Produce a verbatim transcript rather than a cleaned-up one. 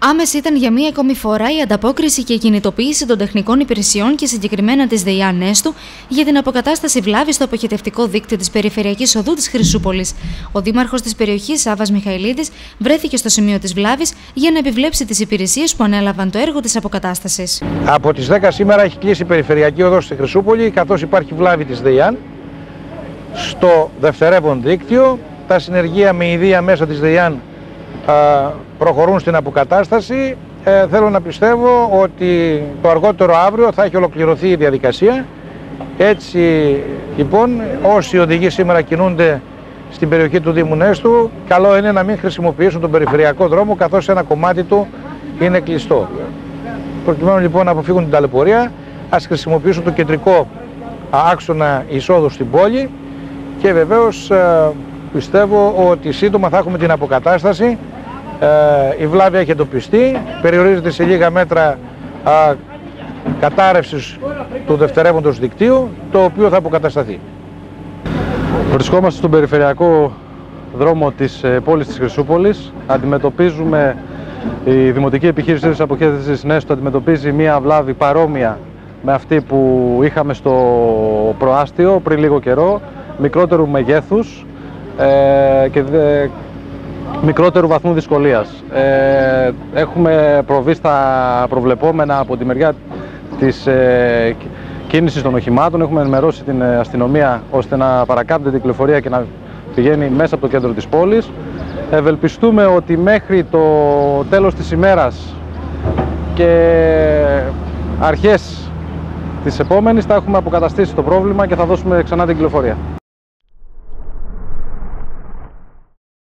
Άμεση ήταν για μία ακόμη φορά η ανταπόκριση και η κινητοποίηση των τεχνικών υπηρεσιών και συγκεκριμένα της ΔΕΙΑ Νέστου για την αποκατάσταση βλάβης στο αποχετευτικό δίκτυο της Περιφερειακής Οδού της Χρυσούπολης. Ο δήμαρχος της περιοχής, Σάββας Μιχαηλίδης, βρέθηκε στο σημείο της βλάβης για να επιβλέψει τις υπηρεσίες που ανέλαβαν το έργο της αποκατάστασης. Από τις δέκα σήμερα έχει κλείσει η Περιφερειακή Οδός στη Χρυσούπολη, καθώς υπάρχει βλάβη της ΔΕΙΑ στο δευτερεύον δίκτυο. Τα συνεργεία με ιδία μέσα της ΔΕΙΑ προχωρούν στην αποκατάσταση. Ε, θέλω να πιστεύω ότι το αργότερο αύριο θα έχει ολοκληρωθεί η διαδικασία. Έτσι λοιπόν, όσοι οδηγοί σήμερα κινούνται στην περιοχή του Δήμου Νέστου, καλό είναι να μην χρησιμοποιήσουν τον περιφερειακό δρόμο, καθώς ένα κομμάτι του είναι κλειστό. Προκειμένου λοιπόν να αποφύγουν την ταλαιπωρία, ας χρησιμοποιήσουν το κεντρικό άξονα εισόδου στην πόλη και βεβαίως πιστεύω ότι σύντομα θα έχουμε την αποκατάσταση. Ε, η βλάβη έχει εντοπιστεί, περιορίζεται σε λίγα μέτρα α, κατάρρευσης του δευτερεύοντος δικτύου, το οποίο θα αποκατασταθεί. Βρισκόμαστε στον περιφερειακό δρόμο της ε, πόλης της Χρυσούπολης. Αντιμετωπίζουμε, η Δημοτική Επιχείρηση της Αποχέτευσης Νέστου αντιμετωπίζει μία βλάβη παρόμοια με αυτή που είχαμε στο προάστιο πριν λίγο καιρό, μικρότερου μεγέθους ε, και δε, μικρότερου βαθμού δυσκολίας. Ε, έχουμε προβεί στα προβλεπόμενα από τη μεριά της ε, κίνησης των οχημάτων. Έχουμε ενημερώσει την αστυνομία ώστε να παρακάμπτει την κυκλοφορία και να πηγαίνει μέσα από το κέντρο της πόλης. Ευελπιστούμε ότι μέχρι το τέλος της ημέρας και αρχές της επόμενης θα έχουμε αποκαταστήσει το πρόβλημα και θα δώσουμε ξανά την κυκλοφορία.